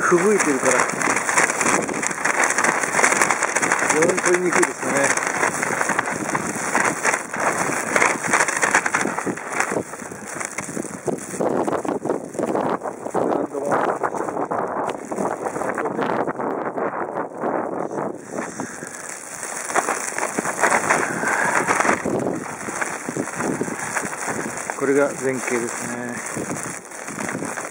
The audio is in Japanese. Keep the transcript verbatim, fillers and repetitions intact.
吹雪いてるから非常に取りにくいですよね。これが前景ですね。